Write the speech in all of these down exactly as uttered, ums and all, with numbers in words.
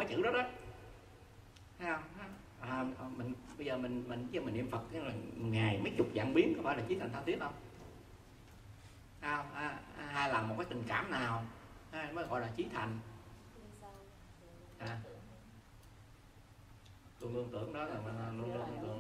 mấy chữ đó đó, thấy không? À, mình bây giờ mình mình giờ mình niệm Phật cái là ngày mấy chục dạng biến, có phải là chí thành tha thiết không? À, à, hay là một cái tình cảm nào à, mới gọi là chí thành? À, luôn luôn tưởng đó là mình luôn luôn tưởng.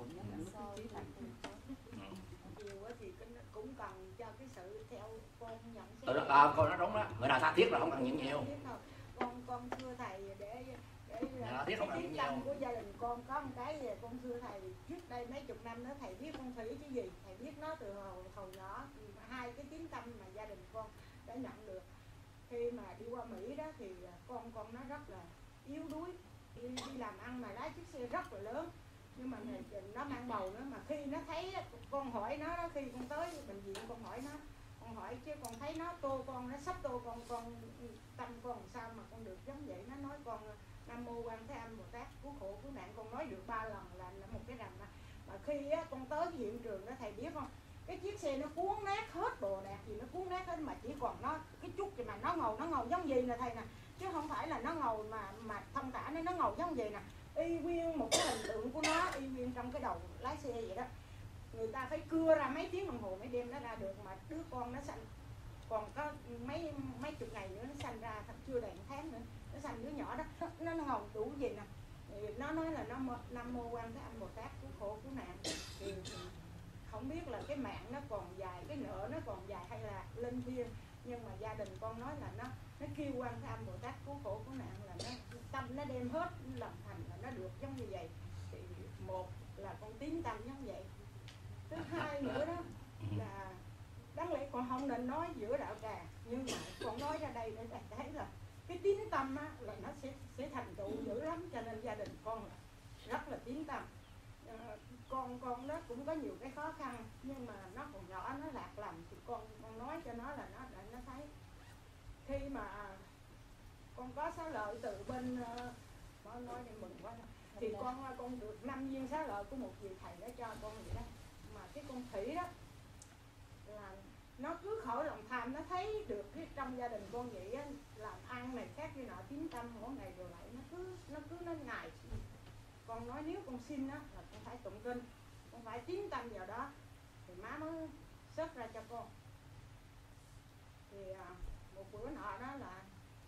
Nhiều thì cũng cần cho cái sự theo con nhận xét. Ừ, à, con nói đúng đó, người nào tha thiết là không cần nhận nhiều. Con con thưa thầy để để là cái tiếng tâm của gia đình con có một cái về con thưa thầy, trước đây mấy chục năm đó thầy biết con thủy cái gì, thầy biết nó từ hồi hồi nhỏ. Hai cái tiếng tâm mà gia đình con đã nhận được khi mà đi qua Mỹ đó thì con con nó rất là yếu đuối, đi, đi làm ăn mà lái chiếc xe rất là lớn, nhưng mà nó mang bầu nữa, mà khi nó thấy con hỏi nó đó, khi con tới bệnh viện con hỏi nó, con hỏi chứ con thấy nó tô con, nó sắp tô con, con tâm con sao mà con được giống vậy. Nó nói con Nam Mô Quan Thế Âm Bồ Tát cứu khổ cứu nạn, con nói được ba lần là, là một cái rằm mà. Mà khi á, con tới hiện trường đó thầy biết không, cái chiếc xe nó cuốn nát hết đồ đạc gì, nó cuốn nát hết, mà chỉ còn nó cái chút thì mà nó ngầu, nó ngầu giống gì nè thầy nè, chứ không phải là nó ngầu mà mà thông thả, nó nó ngầu giống gì nè, y nguyên một cái hình tượng của nó y nguyên trong cái đầu lái xe vậy đó. Người ta phải cưa ra mấy tiếng đồng hồ mới đem nó ra được, mà đứa con nó sanh còn có mấy mấy chục ngày nữa nó sanh ra, thật chưa đầy một tháng nữa nó sanh đứa nhỏ đó, nó, nó ngầu đủ gì nè. Nó nói là nó Nam Mô Quan Thế Âm Bồ Tát cứu khổ cứu nạn. Thì không biết là cái mạng nó còn dài, cái nợ nó còn dài hay là lên thiên, nhưng mà gia đình con nói là nó nó kêu Quan Thế Âm Bồ Tát cứu khổ cứu nạn là nó tâm nó đem hết làm thành là nó được giống như vậy. Thì một là con tín tâm giống vậy, thứ hai nữa đó là đáng lẽ con không nên nói giữa đạo tràng, nhưng mà con nói ra đây để thấy là cái tín tâm á, là nó sẽ sẽ thành tựu dữ lắm, cho nên gia đình con rất là tín tâm. À, con con đó cũng có nhiều cái khó khăn, nhưng mà nó còn nhỏ, nó lạc lầm thì con con nói cho nó là nó để nó thấy. Khi mà con có xá lợi từ bên uh, nói để mừng quá đó. Thì con con được năm viên xá lợi của một vị thầy đã cho con vậy đó. Mà cái con Thủy đó là nó cứ khỏi lòng tham, nó thấy được cái trong gia đình con vậy á, làm ăn này khác như nọ, tín tâm mỗi ngày rồi lại nó cứ nó cứ nó ngày. Con nói nếu con xin á là con phải tụng kinh, con phải tín tâm vào đó thì má mới xuất ra cho con. Thì à, một bữa nọ đó là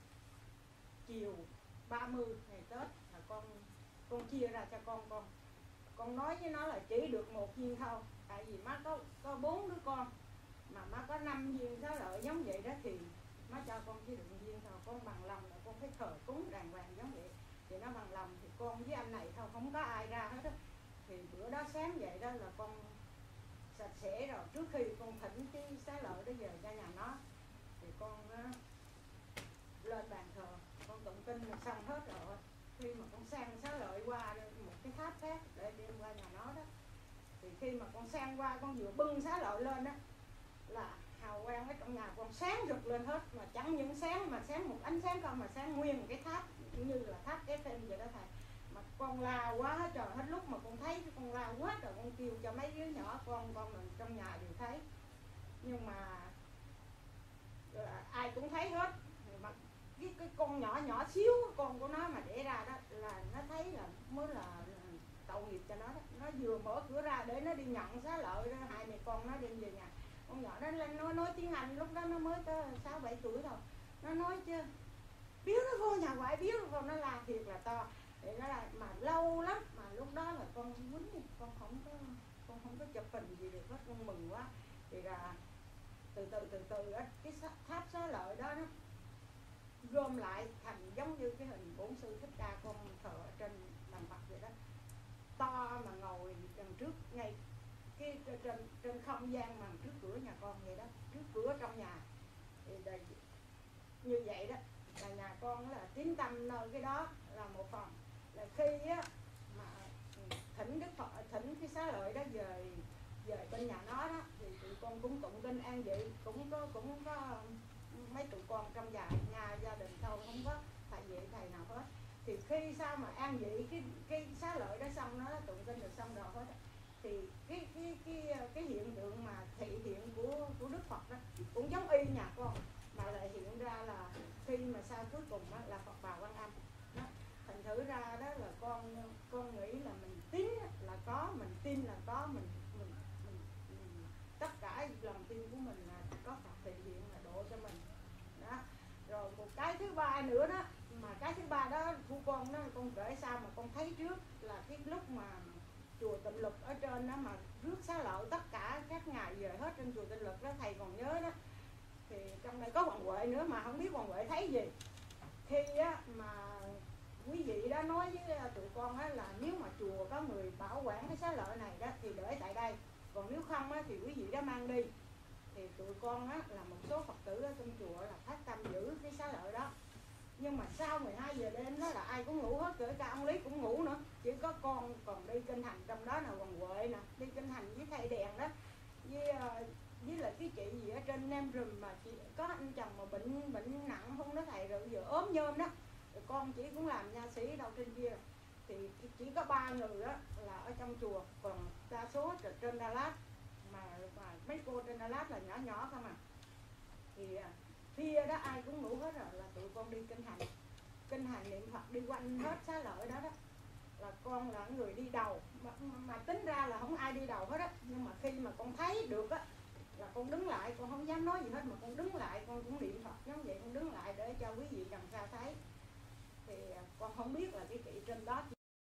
chiều ba mươi ngày Tết là con con chia ra cho con con con nói với nó là chỉ được một viên thôi, tại vì má có có bốn đứa con mà má có năm viên xá lợi giống vậy đó, thì má cho con chỉ được một viên thôi. Con bằng lòng là con phải thờ cúng đàng hoàng giống vậy, thì nó bằng lòng thì con với anh này thôi, không có ai ra hết đó. Thì bữa đó sáng dậy đó là con sạch sẽ rồi, trước khi con thỉnh cái xá lợi đó về cho nhà nó thì con uh, lên bàn thờ con tụng kinh được xong hết rồi. Khi mà con sang xá lợi qua một cái tháp khác để đem qua nhà nó đó, thì khi mà con sang qua con vừa bưng xá lợi lên đó là hào quang ở trong nhà con sáng rực lên hết, mà chẳng những sáng mà sáng một ánh sáng không, mà sáng nguyên một cái tháp như là tháp Eiffel vậy đó thầy. Mà con la quá hết trời, hết lúc mà con thấy con la quá trời, con kêu cho mấy đứa nhỏ con con mình trong nhà đều thấy, nhưng mà ai cũng thấy hết. Mà cái, cái con nhỏ nhỏ xíu con của nó mà để ra đó là nó thấy là mới là, là tội nghiệp cho nó đó. Nó vừa mở cửa ra để nó đi nhận xá lợi đó, hai mẹ con nó đem về nhà. Con nhỏ đó lên nói nói tiếng Anh, lúc đó nó mới có sáu bảy tuổi thôi. Nó nói chứ biếu nó vô nhà ngoại, biếu nó vô, nó la thiệt là to. Thì nó là mà lâu lắm, mà lúc đó là con quýnh, con không có con không có chụp hình gì được hết, con mừng quá. Thì là từ từ từ từ á, cái tháp xá lợi đó nó gom lại thành giống như cái hình bổn sư Thích Ca con thờ ở trên bàn Phật vậy đó, to mà ngồi đằng trước ngay cái trên trên không gian mà trước cửa nhà con vậy đó, trước cửa trong nhà. Thì đây, như vậy đó là nhà con là tín tâm nơi cái đó là một phần. Là khi á mà thỉnh Đức Phật, thỉnh cái xá lợi đó về về bên nhà nó đó, thì tụi con cũng tụng kinh an vị, cũng có cũng có mấy tụi con trong nhà nhà gia đình thôi, không có thầy vị thầy nào hết. Thì khi sao mà an vị cái cái xá lợi đó xong, nó tụng kinh được xong rồi hết, thì cái cái cái cái hiện tượng mà thị hiện của của Đức Phật đó cũng giống y nhà con, mà lại hiện ra là khi mà sau cuối cùng đó là Phật Bà Quan Âm đó. thử ra đó là con con nghĩ là mình tin là có, mình tin là có, mình mình, mình, mình tất cả lòng tin của mình là có Phật hiện diện là độ cho mình đó. Rồi một cái thứ ba nữa đó, mà cái thứ ba đó của con đó con kể sao mà con thấy trước là cái lúc mà chùa Tịnh Lực ở trên đó mà rước xá lợi tất cả các ngài về hết trên chùa Tịnh Lực đó, thầy còn nhớ đó, thì trong đây có Hoàng Huệ nữa mà không biết Hoàng Huệ thấy gì. Khi á, mà quý vị đã nói với tụi con á, là nếu mà chùa có người bảo quản cái xá lợi này đó thì để tại đây, còn nếu không á, thì quý vị đã mang đi. Thì tụi con á, là một số Phật tử ở trong chùa là phát tâm giữ cái xá lợi đó. Nhưng mà sau mười hai giờ đêm đó là ai cũng ngủ hết, kể cả ông Lý cũng ngủ nữa, chỉ có con còn đi kinh hành, trong đó là Hoàng Huệ nè, đi kinh hành với thầy đèn đó, với với lại cái chị gì ở trên Nam Rùm mà chị có anh chồng mà bệnh bệnh nặng không đó thầy, rồi giờ ốm nhôm đó, rồi con chỉ cũng làm nha sĩ đâu trên kia, thì chỉ có ba người đó là ở trong chùa, còn đa số là trên Đà Lạt, mà, mà mấy cô trên Đà Lạt là nhỏ nhỏ không à. Thì kia đó ai cũng ngủ hết rồi, là tụi con đi kinh hành, kinh hành niệm Phật đi quanh hết xá lợi đó đó, là con là người đi đầu, mà, mà tính ra là không ai đi đầu hết á, nhưng mà khi mà con thấy được á là con đứng lại, con không dám nói gì hết mà con đứng lại, con cũng niệm Phật giống vậy, con đứng lại để cho quý vị đằng xa thấy. Thì con không biết là cái chị trên đó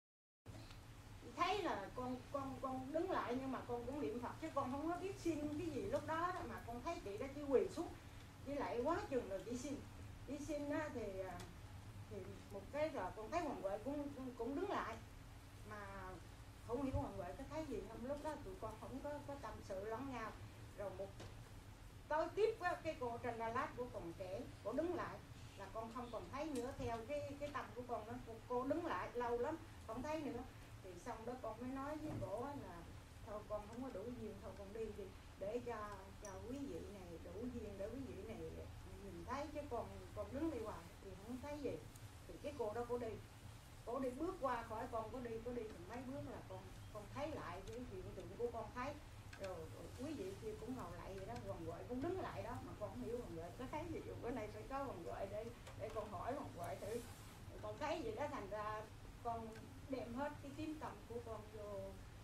thấy là con con con đứng lại, nhưng mà con cũng niệm Phật chứ con không có biết xin cái gì lúc đó, đó mà con thấy chị đó chỉ quỳ xuống với lại quá chừng rồi chị xin chị xin á, thì thì một cái rồi con thấy Hoàng Huệ cũng cũng đứng lại, mà không hiểu Hoàng Huệ có thấy gì không, lúc đó tụi con không có có tâm sự lẫn nhau. Rồi một tối tiếp á, cái cô trên Đà Lạt của còn trẻ, cô đứng lại là con không còn thấy nữa, theo cái cái tâm của con đó, cô, cô đứng lại lâu lắm không thấy nữa. Thì xong đó con mới nói với cổ là thôi con không có đủ duyên, thôi con đi đi để cho cho quý vị này đủ duyên để quý vị này nhìn thấy, chứ con con đứng đi hoài thì không thấy gì. Thì cái cô đó cô đi, cô đi bước qua khỏi con, có đi có đi thì mấy bước là con con thấy lại cái hiện tượng của con thấy. Rồi, rồi quý vị kia cũng ngồi lại vậy đó, Hoàng Huệ cũng đứng lại đó, mà con không hiểu Hoàng Huệ có thấy gì. Bữa nay phải có Hoàng Huệ để để con hỏi Hoàng Huệ thử con thấy gì đó, thành ra con đem hết cái tín tâm của con vô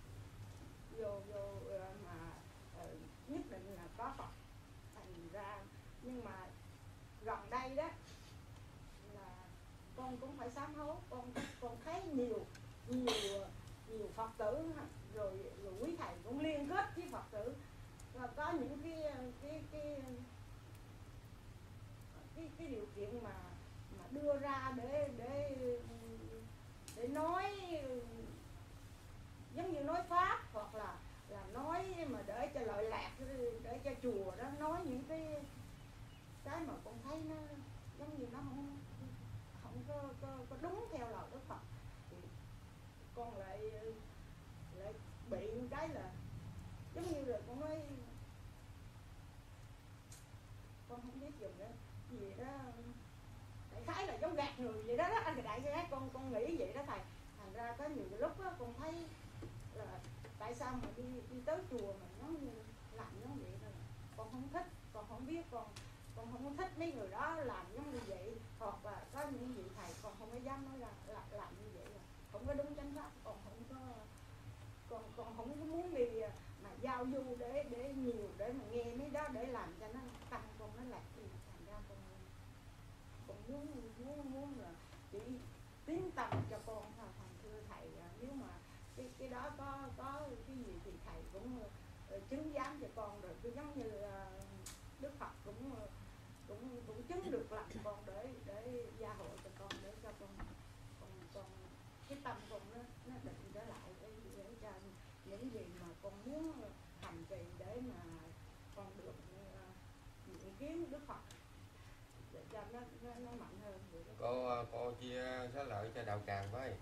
vô vô mà uh, nhất định là có Phật. Thành ra nhưng mà gần đây đó là con cũng phải sám hối, con con thấy nhiều nhiều nhiều Phật tử rồi, rồi quý thầy cũng liên kết với Phật tử, và có những cái cái cái cái, cái điều kiện mà mà đưa ra để để để nói giống như nói pháp, hoặc là là nói mà để cho lợi lạc, để cho chùa đó nói những cái cái mà con thấy nó giống như nó không không có, có, có đúng theo lời Đức Phật. Thì con lại lại bị cái là giống như là con nói con không biết dùng cái gì đó, đại khái là giống gạt người vậy đó đó anh, đại khái con con nghĩ vậy đó thầy. Thành ra có nhiều lúc đó con thấy là tại sao mà đi đi tới chùa mà nó như làm giống vậy thôi, con không thích, con không biết, con con không thích mấy người đó làm giống như vậy, hoặc là có những vị thầy con không có dám nói ra là làm như vậy là không có đúng chánh pháp, con không có con con không có muốn đi mà giao du để để nhiều để mà nghe mấy đó để làm cho nó tâm con nó lạc đi. Thành ra con con muốn muốn muốn là chỉ tín tâm cho con thôi. Thành thưa thầy, nếu mà cái cái đó có có cái gì thì thầy cũng uh, chứng giám cho con, rồi cứ giống như uh, Đức Phật cũng uh, cũng cũng chứng được lòng con để để gia hộ cho con, để cho con con con cái tâm con nó nó định trở lại, để để cho những gì mà con muốn hành trì để mà con được uh, nhận kiến Đức Phật để cho nó nó, nó mạnh hơn. Cô cô chia xá lợi cho đạo tràng với.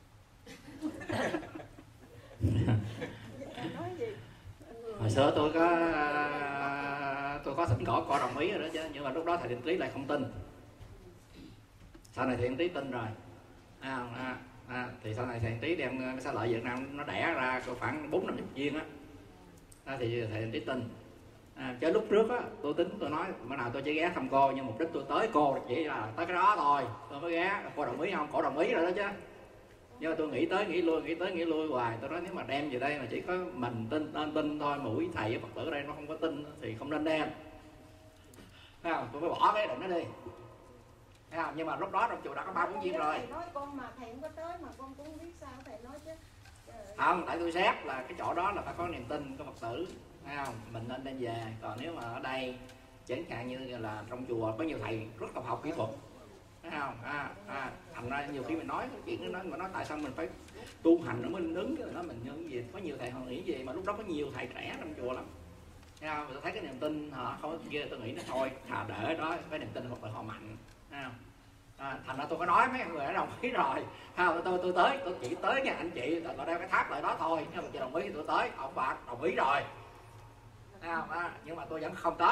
Nói gì? Hồi xưa tôi có tôi có thỉnh cổ cô đồng ý rồi đó chứ, nhưng mà lúc đó thầy Thiện Tý lại không tin. Sau này Thiện Tý tin rồi. À, à, à, thì sau này thầy Thiện Tý đem cái xá lợi Việt Nam nó đẻ ra khoảng bốn năm chục viên á, à, thì thầy Thiện Tý tin. À, chứ lúc trước á tôi tính tôi nói bữa nào tôi chỉ ghé thăm cô, nhưng mục đích tôi tới cô chỉ là tới cái đó thôi, tôi mới ghé. Cô đồng ý không? Cô đồng ý rồi đó chứ. Nhưng mà tôi nghĩ tới nghĩ lui nghĩ tới nghĩ lui hoài. Tôi nói nếu mà đem về đây mà chỉ có mình tin nên tin thôi, mà quý thầy với Phật tử ở đây nó không có tin thì không nên đem. Thấy không? Tôi mới bỏ cái định nó đi. Thấy không? Nhưng mà lúc đó trong chùa đã có ba bốn viên rồi. Thầy nói con mà thầy không có tới mà con cũng không biết sao thầy nói chứ. Không, tại tôi xét là cái chỗ đó là phải có niềm tin của Phật tử. Thấy không? Mình nên đem về. Còn nếu mà ở đây chẳng hạn như là trong chùa có nhiều thầy rất là học kỹ thuật, thấy không? À, à, thành ra nhiều khi mình nói cái chuyện đó, mà nói tại sao mình phải tu hành nó mới đứng cái đó mình như gì, có nhiều thầy họ nghĩ gì mà lúc đó có nhiều thầy trẻ trong chùa lắm, thấy không? Tôi thấy cái niềm tin họ không có kia, tôi nghĩ nó thôi thà để đó, cái niềm tin hoặc là họ mạnh, thấy không? À, thành ra tôi có nói mấy người đã đồng ý rồi, không, tôi tôi tới tôi chỉ tới nha anh chị, tôi đeo cái tháp lại đó thôi, nếu mà chị đồng ý thì tôi tới, ông bà đồng ý rồi, thấy không? À, nhưng mà tôi vẫn không tới.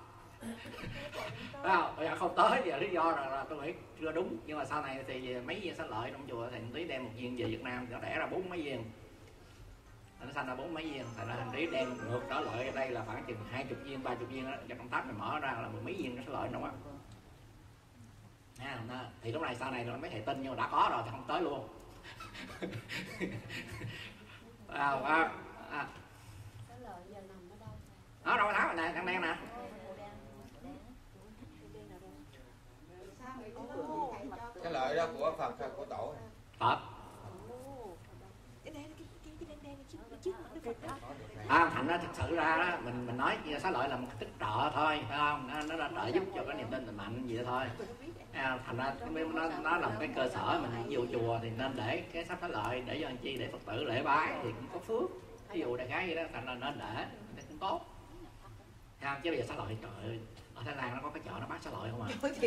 À, tôi không tới vì lý do là, là tôi nghĩ chưa đúng, nhưng mà sau này thì mấy viên xá lợi trong chùa thầy tí đem một viên về Việt Nam nó đẻ ra bốn mấy viên, nó sanh ra bốn mấy viên, thành ra thằng tí đem ngược trở lại ở đây là khoảng chừng hai chục viên ba chục viên đó, cho trong tháp này mở ra là mười mấy viên xá lợi đâu á. À, thì lúc này sau này là mấy thầy tin nhưng mà đã có rồi thì không tới luôn. À, à, à. Đó đâu tháo nè, đang đen nè. Cái lợi đó của Phật hay của tổ? Phật. À, thành ra thật sự ra đó, mình mình nói xá lợi là một tích trợ thôi, phải không? Nó nó đã trợ giúp cho cái niềm tin mình mạnh vậy thôi. À, thành ra nó nó là một cái cơ sở mình vô chùa thì nên để cái sách xá lợi để cho anh chi để Phật tử lễ bái thì cũng có phước. Ví dụ đại khái vậy đó, thành ra nên để thì cũng tốt. Thấy không? Chứ bây giờ xá lợi trời ơi, ở Thái Lan nó có cái chợ nó bán xá lợi không à?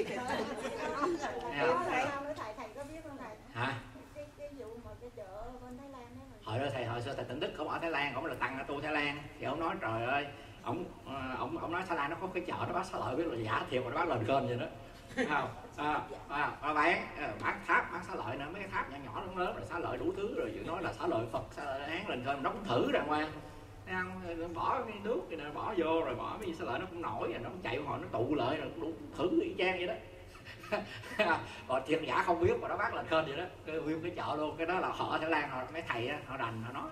Thầy thầy có biết không thầy? Hả? Cái cái vụ mà cái chợ bên Thái Lan đó. Hồi đó thầy hồi xưa thầy Tịnh Đức ông ở Thái Lan, ông là tăng ở tu Thái Lan thì ông nói trời ơi, ông ông ông nói Thái Lan nó có cái chợ nó bán xá lợi, biết là giả thiệt mà nó bán lên kênh vậy đó. Không? À, à, à, bán bán tháp bán xá lợi nữa, mấy cái tháp nhỏ nhỏ lớn lớn rồi xá lợi đủ thứ rồi, dự nói là xá lợi Phật xá lợi án lên kênh nó cũng thử ra ngoài. Không, bỏ cái nước thì bỏ vô rồi bỏ cái gì xá lợi nó cũng nổi rồi nó cũng chạy hồi nó tụ lại rồi cũng đủ thử y chang vậy đó. Còn thiệt giả không biết mà nó bán lên kênh vậy đó, cái nguyên cái chợ luôn, cái đó là họ ở Thái Lan họ mấy thầy á, họ đành họ nói.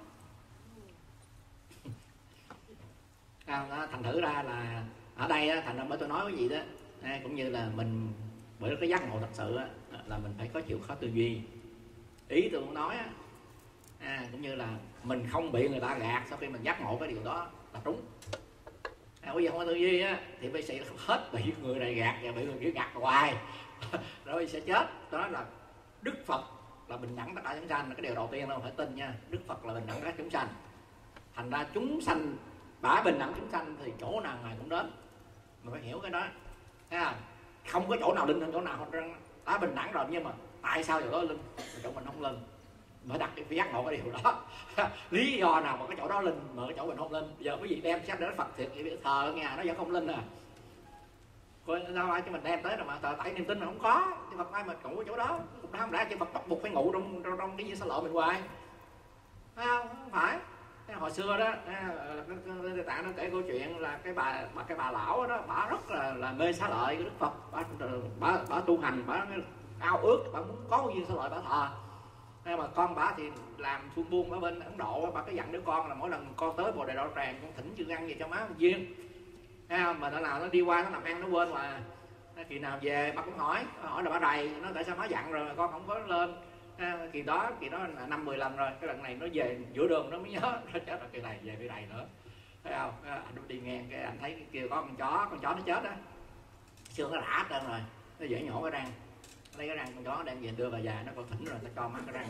À, thành thử ra là ở đây á, thành ra bởi tôi nói cái gì đó à, cũng như là mình bởi cái giác ngộ thật sự á, là mình phải có chịu khó tư duy. Ý tôi muốn nói á, à, cũng như là mình không bị người ta gạt sau khi mình giác ngộ cái điều đó là đúng. À, bây giờ không có tư duy á thì bây giờ hết bị người này gạt và bị người kia gạt hoài rồi sẽ chết. Đó là Đức Phật là bình đẳng tất cả chúng sanh, cái điều đầu tiên đâu phải tin nha. Đức Phật là bình đẳng tất cả chúng sanh, thành ra chúng sanh bả bình đẳng chúng sanh thì chỗ nào ngài cũng đến, mình phải hiểu cái đó. À, không có chỗ nào linh hơn chỗ nào hết, đã bình đẳng rồi, nhưng mà tại sao chỗ đó linh chỗ mình không linh, mới đặt cái giác ngộ cái điều đó. Lý do nào mà cái chỗ đó linh mà cái chỗ mình không linh? Giờ quý vị đem sách đến Phật thiệt vậy thờ ở nhà nó vẫn không linh à, coi sao ai cho mình đem tới rồi mà thờ tại niềm tin mà không có, chứ Phật ai mà ngủ ở chỗ đó cũng không đã, chứ Phật bắt buộc phải ngủ trong trong, trong cái gì xá lợi mình hoài, phải không? Không phải. Hồi xưa đó Tây Tạng nó kể câu chuyện là cái bà, bà cái bà lão đó, bà rất là, là mê xá lợi của Đức Phật, bà, bà, bà tu hành, bà ao ước, bà muốn có một viên xá lợi bà thờ. Nhưng mà con bà thì làm xuân buôn ở bên Ấn Độ, bà có dặn đứa con là mỗi lần con tới Bồ Đề Đạo Tràng con thỉnh chữ ăn về cho má một viên. Thấy không? Mà nó nào nó đi qua nó làm ăn nó quên mà. Kỳ nào về bà cũng hỏi, hỏi là bà đầy, nó tại sao má dặn rồi mà con không có lên. À, kỳ đó kỳ đó là năm mười lần rồi, cái lần này nó về giữa đường nó mới nhớ nó chết rồi, kỳ này về bị đầy nữa, thấy không? À, anh đi ngang cái anh thấy cái kia có con chó, con chó nó chết á, xương nó rã lên rồi, nó dễ nhổ cái răng, lấy cái răng con chó đem về đưa bà già nó còn thỉnh rồi nó cho mắt cái răng.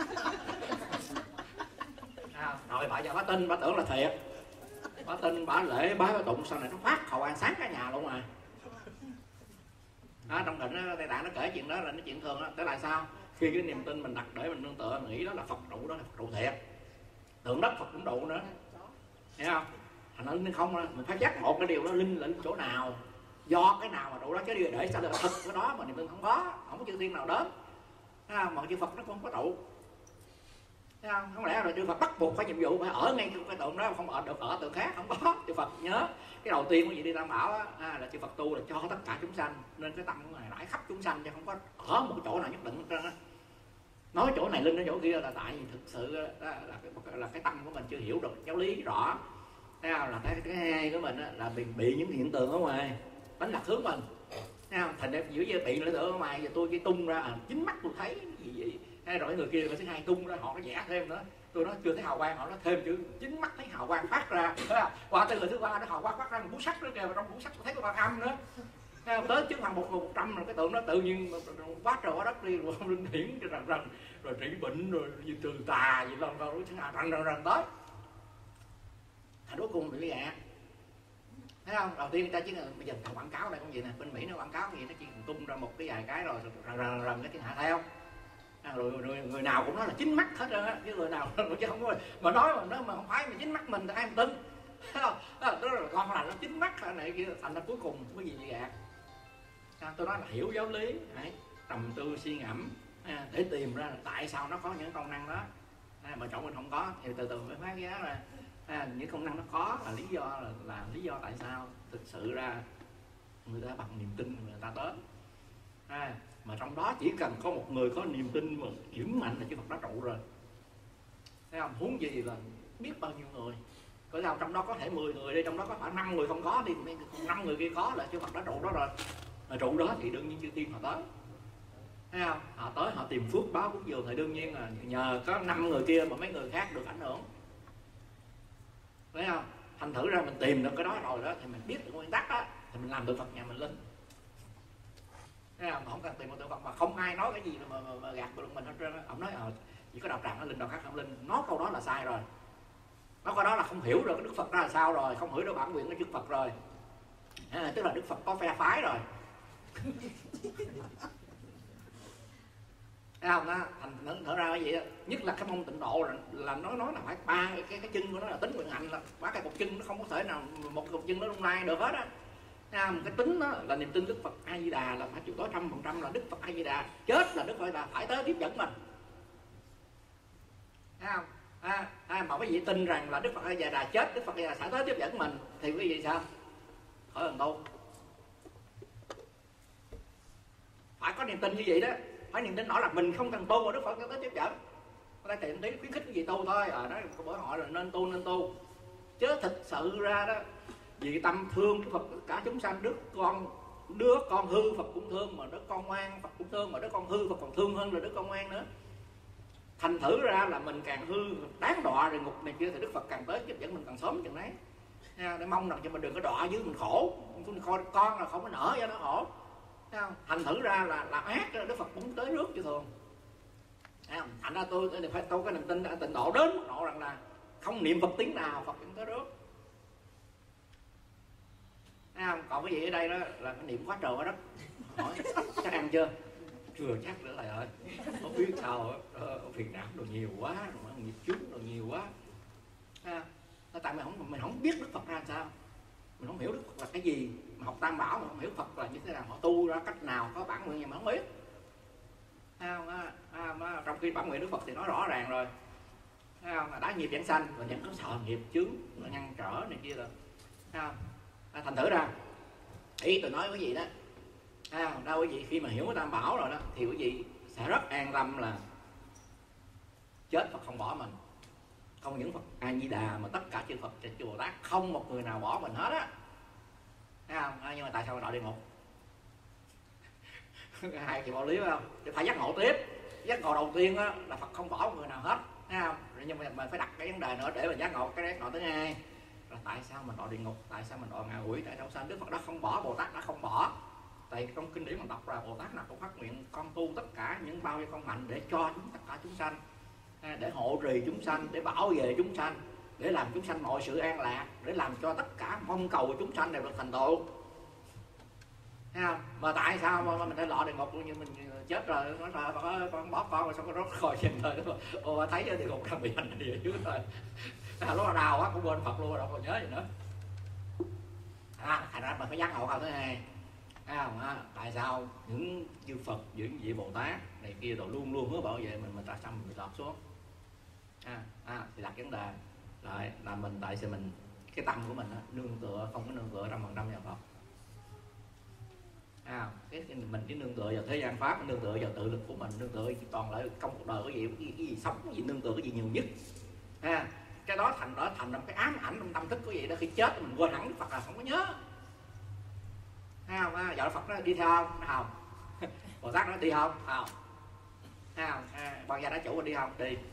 À, rồi bà già bà tin, bà tưởng là thiệt, bà tin, bà lễ bái bà tụng, sau này nó phát hậu an sáng cả nhà luôn mà. À, trong định Tây Tạng nó kể chuyện đó là nó chuyện thường đó, tức là sao? Khi cái niềm tin mình đặt để mình nương tựa, mình nghĩ đó là Phật trụ, đó là Phật trụ thiệt, tượng đất Phật cũng trụ nữa, hiểu không? Thành nên không, mình phải giác ngộ cái điều đó linh lĩnh chỗ nào, do cái nào mà trụ đó, chứ điều để sao được thật cái đó mà niềm tin không có, không có chư thiên nào đến, thấy không? Mà chư Phật nó không có trụ, thấy không? Không lẽ rồi chư Phật bắt buộc phải nhiệm vụ phải ở ngay cái tượng đó, không ở được ở tượng khác, không có. Chư Phật nhớ cái đầu tiên của vị đi Tam Bảo á, à, là chư Phật tu là cho tất cả chúng sanh, nên cái tâm của ngài rải khắp chúng sanh chứ không có ở một chỗ nào nhất định hết trơn á. nói chỗ này linh ở chỗ kia là tại vì thực sự là, là, là, cái, là cái tâm của mình chưa hiểu được giáo lý rõ. Thấy không? Là cái cái hai của mình á, là bị bị những hiện tượng ở ngoài đánh lạc hướng mình. Thấy không? Thành ra giữa giờ bị nữa ở ngoài, giờ tôi chỉ tung ra à, chính mắt tôi thấy gì vậy. Hay rồi người kia là thứ hai tung ra họ nó vẽ thêm nữa, tôi nói chưa thấy hào quang, họ nó thêm chữ chính mắt thấy hào quang phát ra. Thấy không? Qua tới người thứ ba nó hào quang phát ra một cú sắt nữa kìa, mà trong cú sắt tôi thấy có con âm nữa. Thấy không? Tới chứ bằng một một trăm rồi cái tượng nó tự nhiên quá trời quá đất đi rồi linh hiển cho rần rần rồi trị bệnh rồi gì trừ tà gì lần lần rần rần rần tới. Thành cuối cùng bị gạt. Thấy không? Đầu tiên người ta chỉ là bây giờ quảng cáo này cũng vậy nè, bên Mỹ nó quảng cáo gì nó chỉ tung ra một cái vài cái rồi rần rần rần cái thiên hạ theo. À, rồi, rồi người nào cũng nói là chính mắt hết trơn á, chứ người nào chứ không có mà nói mà nó mà không phải mà chính mắt mình thì ai mà tin. Thấy không? Đó, đó là con là nó chính mắt này kia, thành ra cuối cùng cái gì vậy gạt. À, tôi nói là hiểu giáo lý, hãy trầm tư suy ngẫm à, để tìm ra là tại sao nó có những công năng đó à, mà chỗ mình không có thì từ từ mới phát giá là à, những công năng nó có là lý do là, là lý do tại sao thực sự ra người ta bằng niềm tin người ta tới à, mà trong đó chỉ cần có một người có niềm tin mà vững mạnh là chư Phật đã trụ rồi. Thấy không? Huống gì là biết bao nhiêu người, có sao trong đó có thể mười người đi, trong đó có khoảng năm người không có đi, năm người kia có là chư Phật đã trụ đó rồi. Mà trụ đó thì đương nhiên chư tiên họ tới. Thấy không? Họ tới họ tìm phước báo cúng dường thì đương nhiên là nhờ có năm người kia mà mấy người khác được ảnh hưởng. Thấy không? Thành thử ra mình tìm được cái đó rồi đó thì mình biết được nguyên tắc đó thì mình làm tượng Phật nhà mình linh. Thấy không? Không cần tìm một tượng Phật mà không ai nói cái gì mà, mà, mà gạt được mình hết trơn. Ông nói ờ chỉ có đạo tràng nó linh, đạo khác không linh. Nói câu đó là sai rồi. Nói câu đó là không hiểu được cái Đức Phật đó là sao rồi, không hiểu được bản nguyện của Đức Phật rồi. À, tức là Đức Phật có phe phái rồi. Thấy không? Đó, thành thở ra cái gì đó. Nhất là cái môn tịnh độ là, là nó nói là phải ba cái cái chân của nó là tính nguyện hạnh, là ba cái cột chân nó không có thể nào một cột chân nó lung lay được hết á. Cái tính đó là niềm tin Đức Phật A Di Đà là phải chịu tối trăm phần trăm là Đức Phật A Di Đà chết là Đức Phật là phải tới tiếp dẫn mình. Thấy không? À, à, mà quý vị tin rằng là Đức Phật A Di Đà chết, Đức Phật A Di Đà sẽ tới tiếp dẫn mình thì quý vị sao? Khỏi cần tu. Phải có niềm tin như vậy đó, phải niềm tin đó là mình không cần tu mà Đức Phật sẽ tới tiếp dẫn. Người ta tìm tí khuyến khích cái gì tu thôi, ở đó bởi họ là nên tu nên tu. Chứ thực sự ra đó, vì tâm thương Đức Phật tất cả chúng sanh, đứa con đứa con hư Phật cũng thương, mà đứa con ngoan Phật cũng thương, mà đứa con hư Phật còn thương hơn là đứa con ngoan nữa. Thành thử ra là mình càng hư đáng đọa địa ngục này kia thì Đức Phật càng tới giúp dẫn mình càng sớm chừng đấy. Để mong rằng cho mình đừng có đọa dưới mình khổ, con là không có nở cho nó khổ. Thành thử ra là làm ác Đức Phật cũng tới rước chứ thường. Thành ra tôi phải tôi có niềm tin tịnh độ đến mức độ rằng là không niệm Phật tiếng nào Phật cũng tới rước. Còn cái gì ở đây đó là cái niệm quá trời quá đất. Hỏi chắc ăn chưa? Chưa chắc nữa thầy ơi. Không biết sao phiền não đồ nhiều quá, nghiệp chướng đồ nhiều quá. À, tại mình không mình không biết Đức Phật ra sao, mình không hiểu Đức Phật là cái gì, mà học Tam Bảo mà không hiểu Phật là như thế nào, họ tu ra cách nào, có bản nguyện gì mà không biết. À, à, à, à, trong khi bản nguyện Đức Phật thì nói rõ ràng rồi. À, đã nghiệp giảng sanh và vẫn có sợ nghiệp chướng, ngăn trở này kia rồi. À, à, thành thử ra ý tôi nói cái gì đó. À, đâu quý vị khi mà hiểu cái Tam Bảo rồi đó thì quý vị sẽ rất an tâm là chết Phật không bỏ mình. Không những Phật A Di Đà mà tất cả chư Phật chư Bồ Tát không một người nào bỏ mình hết á. Thấy không? À, nhưng mà tại sao mà đọa địa ngục? Hai kỳ đạo lý phải không? Thì phải giác ngộ tiếp. Giác ngộ đầu tiên á là Phật không bỏ một người nào hết. Thấy không? Nhưng mà mình phải đặt cái vấn đề nữa để mình giác ngộ cái giác ngộ thứ hai là tại sao mình đọa địa ngục, tại sao mình đọa ngạ quỷ, tại sao sanh Đức Phật đã không bỏ, Bồ Tát đã không bỏ. Tại trong kinh điển mình đọc ra Bồ Tát nào cũng phát nguyện con tu tất cả những bao nhiêu con mạnh để cho chúng tất cả chúng sanh, để hộ trì chúng sanh, để bảo vệ chúng sanh, để làm chúng sanh mọi sự an lạc, để làm cho tất cả mong cầu của chúng sanh đều được thành tựu. Thấy không? Mà tại sao mà mình phải lọt địa ngục như mình chết rồi, nó là con bỏ con rồi xong có rốt khỏi trên đời đó. Ồ, thấy địa ngục đang bị hành gì chứ rồi. À, lúc nào đau quá cũng quên Phật luôn, đâu còn nhớ gì nữa. À, thành ra mình phải giác ngộ câu thứ hai. À, à, tại sao những chư Phật, những vị Bồ Tát này kia rồi luôn luôn hứa bảo vệ mình, mình tại sao mình bị lọt xuống? À, à, thì đặt vấn đề lại là mình tại sao mình cái tâm của mình đó, nương tựa không có nương tựa trăm phần trăm vào Phật. À, cái, cái mình chỉ nương tựa vào thế gian pháp, nương tựa vào tự lực của mình, nương tựa toàn lại trong cuộc đời cái gì, cái gì, cái gì sống cái gì nương tựa cái gì nhiều nhất. À, cái đó thành đó thành một cái ám ảnh trong tâm thức của vậy đó, khi chết mình quên hẳn Đức Phật là không có nhớ. Thấy không? À, giờ Phật nó đi theo không? Không. Bồ Tát nó đi không? Không. Thấy không? À, Quan Gia Đá Chủ đi không? Đi.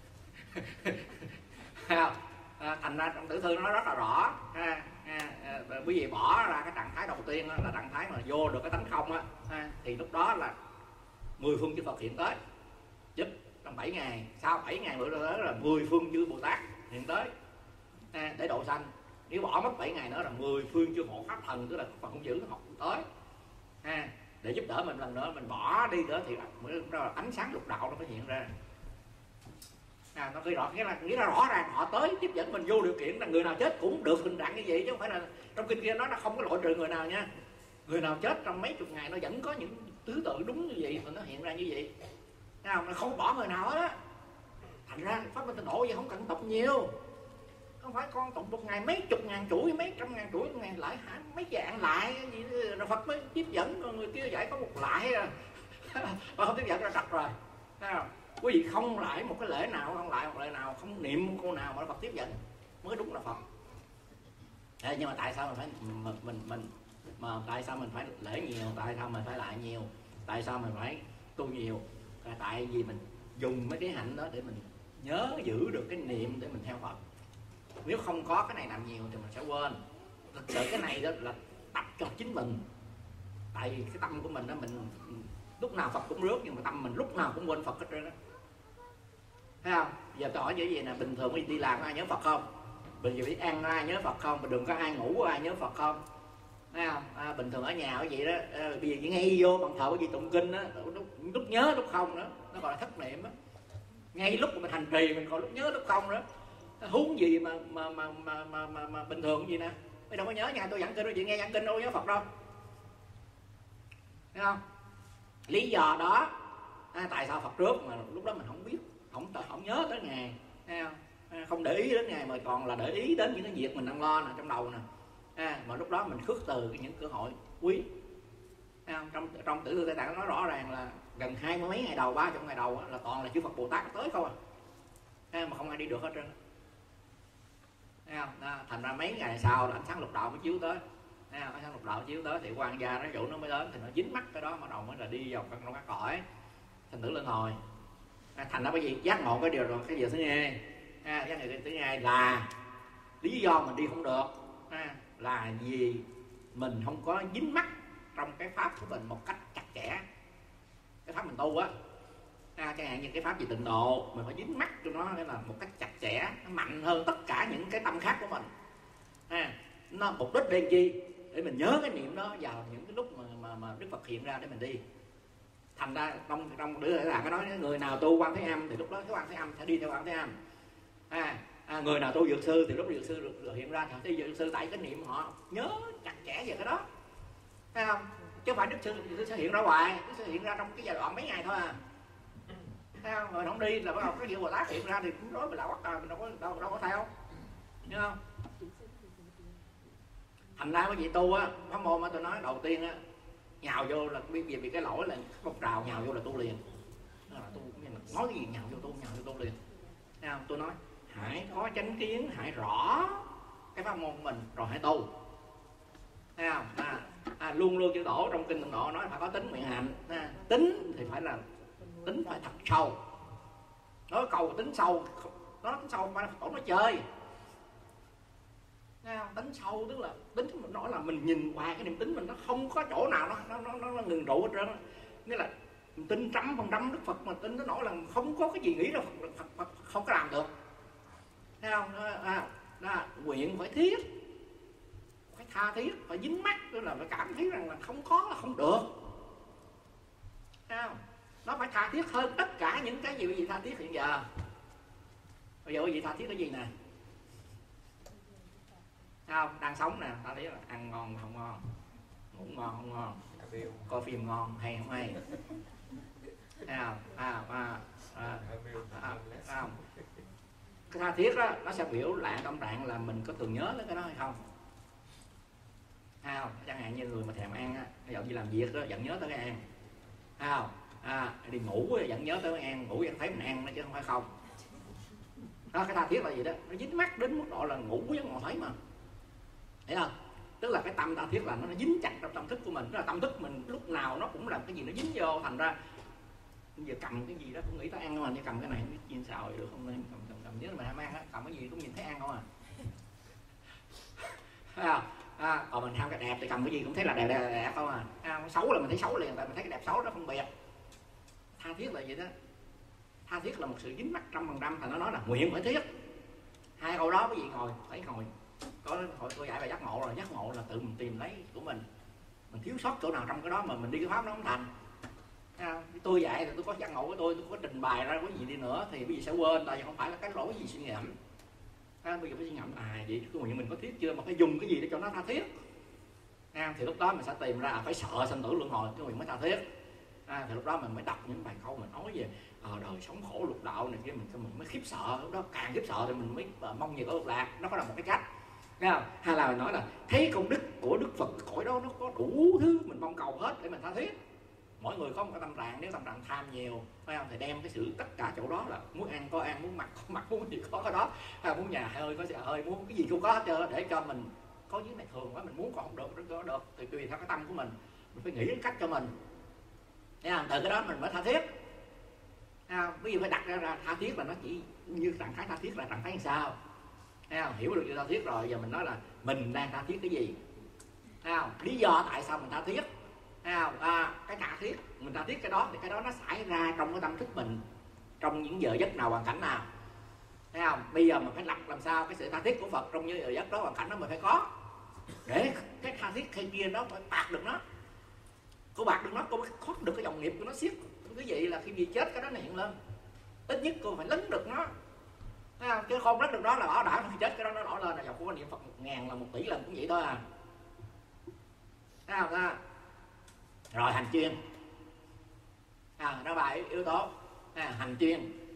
Thấy không? À, thành ra trong tử thư nó rất là rõ. À, à, à, quý vị bỏ ra cái trạng thái đầu tiên đó, là trạng thái mà vô được cái tánh không á, à, thì lúc đó là mười phương chư Phật hiện tới giúp trong bảy ngày, sau bảy ngày bữa đó là mười phương chư Bồ Tát hiện tới, à, để độ sanh. Nếu bỏ mất bảy ngày nữa là mười phương chư hộ pháp thần, tức là Phật không giữ học tới, à, để giúp đỡ mình lần nữa. Mình bỏ đi nữa thì lúc đó là ánh sáng lục đạo nó mới hiện ra. À, nó ghi rõ, nghĩa là nghĩa là rõ ràng họ tới tiếp dẫn mình vô điều kiện là người nào chết cũng được hình trạng như vậy, chứ không phải là trong kinh kia nó nó không có loại trừ người nào nha. Người nào chết trong mấy chục ngày nó vẫn có những thứ tự đúng như vậy mà nó hiện ra như vậy. Thấy không? Nó không bỏ người nào hết á. Thành ra pháp Minh Tịnh Độ vậy không cần tụng nhiều. Không phải con tụng một ngày mấy chục ngàn chuỗi, mấy trăm ngàn chuỗi, một ngày lại hả mấy dạng lại gì rồi Phật mới tiếp dẫn, còn người kia dạy có một lại à. Mà không tiếp dẫn ra trật rồi. Thấy không? Quý vị không lại một cái lễ nào, không lại một lễ nào, không niệm một câu nào mà Phật tiếp dẫn mới đúng là Phật. Thế nhưng mà tại sao mình phải mình mình, mình mà tại sao mình phải lễ nhiều, tại sao mình phải lại nhiều, tại sao mình phải tu nhiều? Tại vì mình dùng mấy cái hạnh đó để mình nhớ giữ được cái niệm để mình theo Phật. Nếu không có cái này làm nhiều thì mình sẽ quên. Thực sự cái này đó là tập cho chính mình. Tại vì cái tâm của mình đó, mình lúc nào Phật cũng rước, nhưng mà tâm mình lúc nào cũng quên Phật hết trơn đó. Thấy không? Giờ tôi hỏi như vậy nè, bình thường đi làm có ai nhớ Phật không? Bình thường đi ăn có ai nhớ Phật không? Bình thường có ai ngủ có ai nhớ Phật không? Thấy không? À, bình thường ở nhà cái gì đó, à, bây giờ chỉ ngay vô bằng thờ cái gì tụng kinh đó, lúc, lúc nhớ lúc không nữa, nó gọi là thất niệm đó. Ngay lúc mà mình hành trì mình còn lúc nhớ lúc không nữa. Huống gì mà mà mà mà mà, mà, mà bình thường gì nè, mình đâu có nhớ nha, tôi giảng kinh, chị nghe giảng kinh đâu nhớ Phật đâu. Thấy không? Lý do đó, à, tại sao Phật trước mà lúc đó mình không biết, không không nhớ tới Ngài, thấy không? À, không để ý đến Ngài mà còn là để ý đến những cái việc mình đang lo nè trong đầu nè. À, mà lúc đó mình khước từ những cơ hội quý. Thấy không? Trong trong Tử Thư Tây Tạng nói rõ ràng là gần hai mươi mấy ngày đầu, ba chục ngày đầu là toàn là chư Phật Bồ Tát tới không à. À, mà không ai đi được hết trơn. Thấy không? Đó, thành ra mấy ngày sau là ánh sáng lục đạo mới chiếu tới. Thấy không? Ánh sáng lục đạo chiếu tới thì quan gia nó dụ nó mới đến, thì nó dính mắt cái đó mà đầu mới là đi vào trong các cõi thành tử luân hồi. À, thành ra bởi vì giác ngộ cái điều rồi, cái điều thứ hai, à, giác ngộ cái thứ hai là lý do mình đi không được, à, là vì mình không có dính mắt trong cái pháp của mình một cách chặt chẽ. Cái pháp mình tu á, à, chẳng hạn như cái pháp gì tịnh độ, mình phải dính mắt cho nó là một cách chặt chẽ, nó mạnh hơn tất cả những cái tâm khác của mình. À, nó mục đích để chi? Để mình nhớ cái niệm đó vào những cái lúc mà mà, mà Đức Phật hiện ra để mình đi. Thành ra trong trong đứa là cái nói người nào tu Quan Thế Âm thì lúc đó cái Quan Thế Âm sẽ đi theo Quan Thế Âm. À, à, người nào tu Dược Sư thì lúc Dược Sư được, được hiện ra thì Dược Sư, tại cái niệm họ nhớ chặt chẽ về cái đó. Thấy không? Chứ không phải Đức Sư Đức Sư hiện ra hoài, Đức Sư hiện ra trong cái giai đoạn mấy ngày thôi à. Thấy không? Rồi không đi là bắt đầu cái Diệu Bồ Tát hiện ra thì cũng rối mình lão bắt đầu mình đâu có đâu, đâu có theo. Hiểu không? Thành ra cái gì tu á, pháp môn á tôi nói đầu tiên á, nhào vô là vì vì cái lỗi là một trào nhào vô là tu liền. Đó là tu cũng như là nói cái gì nhào vô tu, nhào vô tu liền. Thấy không? Tôi nói hãy có chánh kiến, hãy rõ cái pháp môn của mình rồi hãy tu. Thấy không? À, à, luôn luôn chữ Tổ trong kinh Tịnh Độ nói phải có tính nguyện hành. À, tính thì phải là tính phải thật sâu. Nói cầu tính sâu, nó tính sâu mà Tổ nó chơi. Thấy không? Tính sâu tức là tính mình nói là mình nhìn qua cái niềm tính mình nó không có chỗ nào nó nó nó, nó ngừng trụ hết trơn. Nghĩa là tin trăm phần trăm Đức Phật mà tin nó nổi là không có cái gì nghĩ là Phật, Phật, Phật không có làm được. Thấy không? À, đó, nguyện phải thiết, phải tha thiết, phải dính mắt, tức là phải cảm thấy rằng là không có là không được. Thấy không? Nó phải tha thiết hơn tất cả những cái gì gì tha thiết hiện giờ. Bây giờ quý vị tha thiết cái gì nè? Thấy không? Đang sống nè, ta thấy là ăn ngon không ngon, ngủ ngon không ngon, coi phim ngon hay không hay. Thấy không? À, à, à, à, à, không? Cái tha thiết đó, nó sẽ biểu lại tâm trạng là mình có thường nhớ đến cái đó hay không. Thấy không? Chẳng hạn như người mà thèm ăn á, dạo đi làm việc đó vẫn nhớ tới cái ăn. Thấy không? À, đi ngủ vẫn nhớ tới cái ăn, ngủ vẫn thấy mình ăn đó chứ không phải không. Đó, cái tha thiết là gì đó, nó dính mắc đến mức độ là ngủ vẫn còn thấy mà. Thấy không? Tức là cái tâm tha thiết là nó, nó dính chặt trong tâm thức của mình. Tức là tâm thức mình lúc nào nó cũng làm cái gì nó dính vô, thành ra giờ cầm cái gì đó cũng nghĩ tới ăn mà, như cầm cái này không biết chiên xào được không, nên cầm cầm cầm nhớ là mình ham ăn á, cầm cái gì cũng nhìn thấy ăn không à. Thấy không? À, còn mình ham cái đẹp thì cầm cái gì cũng thấy là đẹp đẹp, đẹp không à. À, xấu là mình thấy xấu liền, tại mình thấy cái đẹp xấu đó phân biệt. Tha thiết là vậy đó. Tha thiết là một sự dính mắc trăm phần trăm, thành nó nói là nguyện phải thiết. Hai câu đó cái gì ngồi phải ngồi. Có hồi tôi dạy bài giác ngộ rồi, giác ngộ là tự mình tìm lấy của mình. Mình thiếu sót chỗ nào trong cái đó mà mình đi cái pháp nó không thành. À, tôi dạy thì tôi có giác ngộ của tôi, tôi có trình bày ra cái gì đi nữa thì bây giờ sẽ quên, tại vì không phải là cái lỗi gì suy nghiệm. À, bây giờ phải suy nghiệm à vậy cái nguyện mình có thiết chưa, mà phải dùng cái gì để cho nó tha thiết. À, thì lúc đó mình sẽ tìm ra à, phải sợ sanh tử luân hồi cái nguyện mới tha thiết. À, thì lúc đó mình mới đọc những bài câu mình nói về à, đời sống khổ lục đạo này kia, mình mình mới khiếp sợ. Lúc đó càng khiếp sợ thì mình mới mong nhiều có lục lạc. Nó có là một cái cách. Thấy không? Hay là mình nói là thấy công đức của Đức Phật cõi đó nó có đủ thứ mình mong cầu hết để mình tha thiết. Mỗi người có một cái tâm trạng, nếu tâm trạng tham nhiều, phải không, thì đem cái sự tất cả chỗ đó là muốn ăn có ăn, muốn mặc có mặc, muốn gì có cái đó, hay muốn nhà hơi có nhà hơi, muốn cái gì cũng có hết trơn, để cho mình có dưới này thường quá, mình muốn còn không được, nó có được thì tùy theo cái tâm của mình, mình phải nghĩ cái cách cho mình. Thấy không? Từ cái đó mình mới tha thiết. Thấy không? Ví dụ phải đặt ra, ra tha thiết là nó chỉ như trạng thái tha thiết là trạng thái làm sao. Thấy không? Hiểu được tha thiết rồi, giờ mình nói là mình đang tha thiết cái gì. Thấy không? Lý do tại sao mình tha thiết. Thấy không? À, cái tha thiết, mình tha thiết cái đó thì cái đó nó xảy ra trong cái tâm thức mình trong những giờ giấc nào, hoàn cảnh nào. Thấy không? Bây giờ mình phải lập làm sao cái sự tha thiết của Phật trong những giờ giấc đó, hoàn cảnh đó mình phải có, để cái tha thiết khi kia nó phải bạc được nó, cô bạc được nó, cô mới thoát được cái dòng nghiệp của nó xiết. Cái gì là khi gì chết cái đó nó hiện lên, ít nhất cô phải lấn được nó. Thấy không? Chứ không lấn được đó là bảo đảm khi chết cái đó nó nổi lên, là dòng cô có niệm Phật một ngàn là một tỷ lần cũng vậy thôi à. Thấy không? À, rồi hành chuyên à, nó bài yếu tố à, hành chuyên